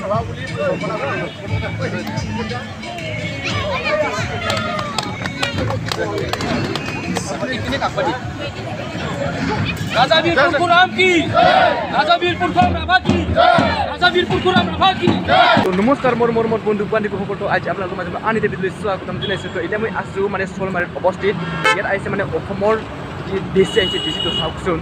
राजा वीर परशुराम की राजा वीर परशुराम राभा की राजा वीर परशुराम राभा की तो नमस्कार मोर बंधु बान्धৱীসকল आज আপোনালোকৰ মাজত আনি দেবিলৈ স্বাগতম জনাইছো তো এতিয়া মই আছো মানে সলমাৰীত অৱস্থিত ইয়াত আহিছে মানে অসমৰ যি দেশ আহিছে দেশটো চাওকচোন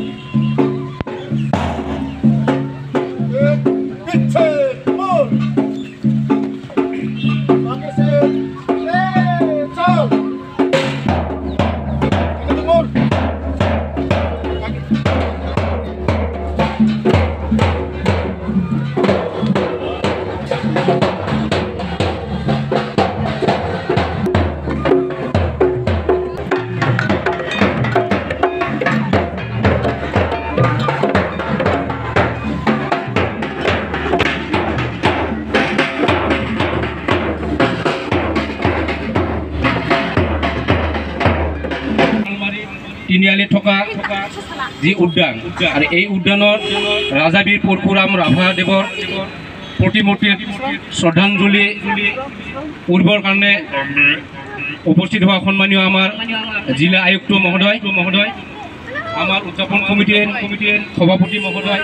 তিনিআলি থকা যি উদ্যান আৰু এই উদ্যানৰ ৰাজা বীৰ পৰশুৰাম ৰাভা দেৱৰ প্ৰতিমূৰ্তিত শ্ৰদ্ধাঞ্জলি উৰ্বৰ কাৰণে উপস্থিত হোৱা সন্মানীয় আমাৰ জিলা আয়ুক্ত মহোদয় আমাৰ উদযাপন কমিটিৰ সভাপতি মহোদয়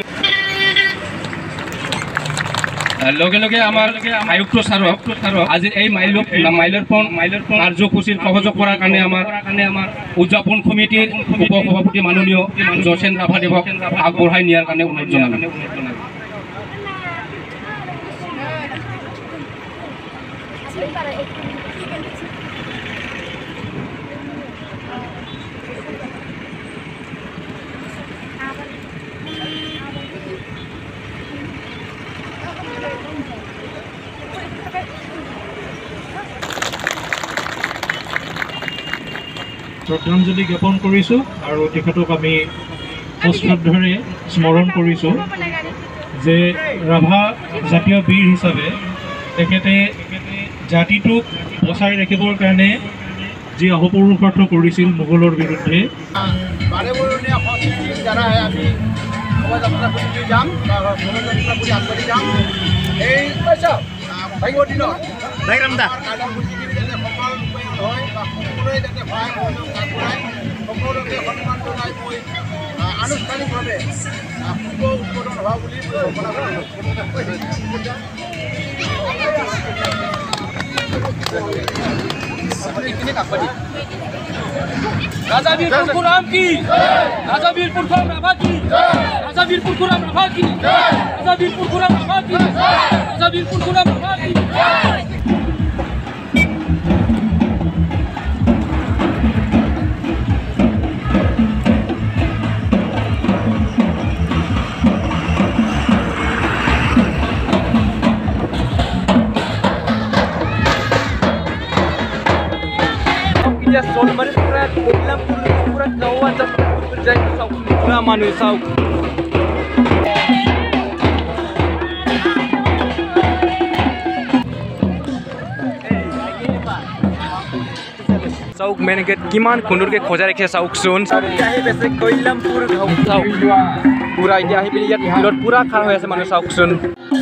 লগে লগে আমাৰ আয়ুক্ত ছাৰক আজি এই মাইলৰপণ কাৰ্যসূচীৰ সহযোগ কৰাৰ কাৰণে আমাৰ উদযাপন কমিটিৰ উপসভাপতি মাননীয় জোসেন ৰাভা দেৱক আগবঢ়াই নিয়াৰ কাৰণে অনুৰোধ জনালোঁ শ্ৰদ্ধাঞ্জলি জ্ঞাপন কৰিছোঁ আৰু তেখেতক আমি সশ্ৰদ্ধৰে স্মৰণ কৰিছোঁ যে ৰাভা জাতীয় বীৰ হিচাপে তেখেতে জাতিটোক বচাই ৰাখিবৰ কাৰণে যি অহোপুৰুষাৰ্থ কৰিছিল মোগলৰ বিৰুদ্ধে আনুষ্ঠানিকভাৱে উদ্বোধন হোৱা বুলি राजा वीर परशुराम की राजा वीर परशुराम राभा की राजा वीर परशुराम राभा की राजा वीर परशुराम राभा की राजा वीर परशुराम राभा की Solmari pura Kalyampur pura kawan sampai berjaya sauk pura manu sauk sauk meneget kiman kundur ke khoja rekhe sauk sun jahi bese Kalyampur sauk pura dia hi pilih pilot pura khar hoye ase manu sauk sun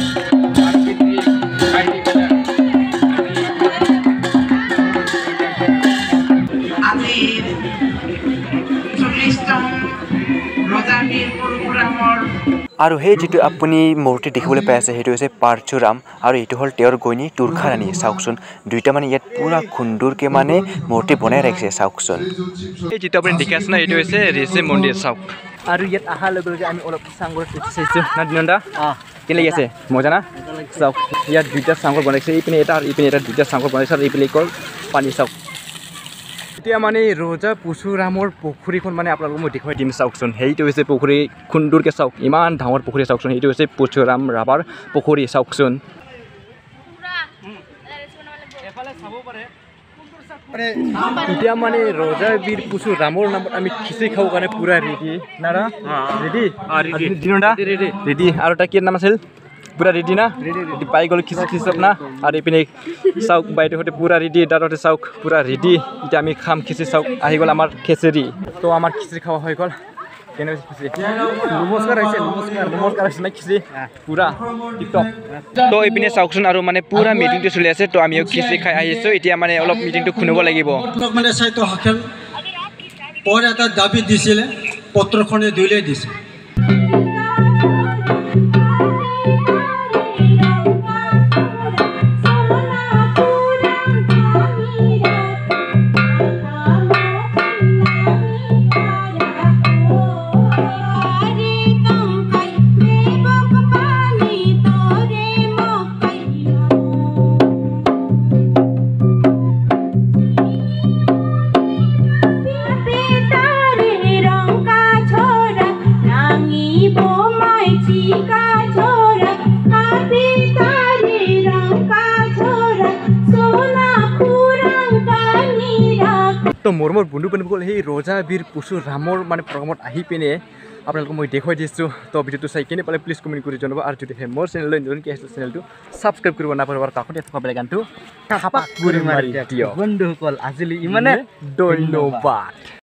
আৰু সেই যেটো আপুনি মূৰ্তি দেখিবলৈ পাই আছে সেইটো হৈছে পাৰশুৰাম আৰু এইটো হল তেওঁৰ গইনী তুৰখাৰানী চাওকচোন দুইটা মানে ইয়াত পুৰা খুন্দুৰকে মানে মূৰ্তি বনাই ৰাখিছে চাওকচোন এই যেটো আপুনি দেখি আছে না এইটো হৈছে ঋষি মন্দিৰ চাওক আৰু ইয়াত আহা লগে লগে আমি অলপ সাংগৰ চাইছো না দিনন্দা কেনে লাগিছে মজা না চাওক ইয়াত দুইটা সাংগৰ বনাইছে ইপিনে এটা আৰু ইপিনে এটা দুইটা সাংগৰ বনাইছে আৰু ইপিনে কল পানী চাওক এতিয়া মানে ৰজা পৰশুৰামৰ পুখুৰীখন মানে আপোনালোকক মই দেখুৱাই দিম চাওকচোন সেইটো হৈছে পুখুৰী খুন্দুৰকে চাওক ইমান ডাঙৰ পুখুৰী চাওকচোন সেইটো হৈছে পৰশুৰাম ৰাভাৰ পুখুৰী চাওকচোন এতিয়া মানে ৰজা বীৰ পৰশুৰামৰ নামত আমি খিচিৰি খাব কাৰণে পুৰা ৰেডি নাৰা ৰেডি ৰেডি আৰু তাৰ কি নাম আছিল पूरा रेडी ना रेडी पाई गल खिचड़ी सब ना और इपिने साउक बाइटे होते पूरा रेडी दादते साउक पूरा रेडी इटा आमी खाम खिचड़ी साउक आहि गल आमार खेचड़ी तो आमार खिचड़ी खावा होय गल কেনে খুশি নমস্কাৰ হৈছে নমস্কাৰ হৈছে না খুশি পুৰা টিপটপ তো এইপিনে চাওকচোন আৰু মানে পুৰা মিটিংটো চলি আছে তো আমিও খিচি খাই আহিছোঁ এতিয়া মানে অলপ মিটিংটো খুনিব লাগিব মানে চাইতো হাকেল পৰ এটা দাবী দিছিলে পত্ৰখনে দুইলে দিছে তো মোৰ বন্ধু বান্ধৱীসকল সেই ৰজা বীৰ পৰশুৰামৰ মানে প্ৰগ্ৰামত আহি পিনে আপোনালোকক মই দেখুৱাই দিছোঁ তো ভিডিঅ'টো চাই কেনে পালে প্লিজ কমেণ্ট কৰি জনাব আৰু যদি মোৰ চেনেললৈ নতুনকৈ আহিছে চেনেলটো ছাবস্ক্ৰাইব কৰিব নাপাহৰিব আৰু কাষতে থকা বেল আইকনটো থাপাক কৰি মাৰি দিয়ক বন্ধুসকল আজিলৈ ইমানে ধন্যবাদ।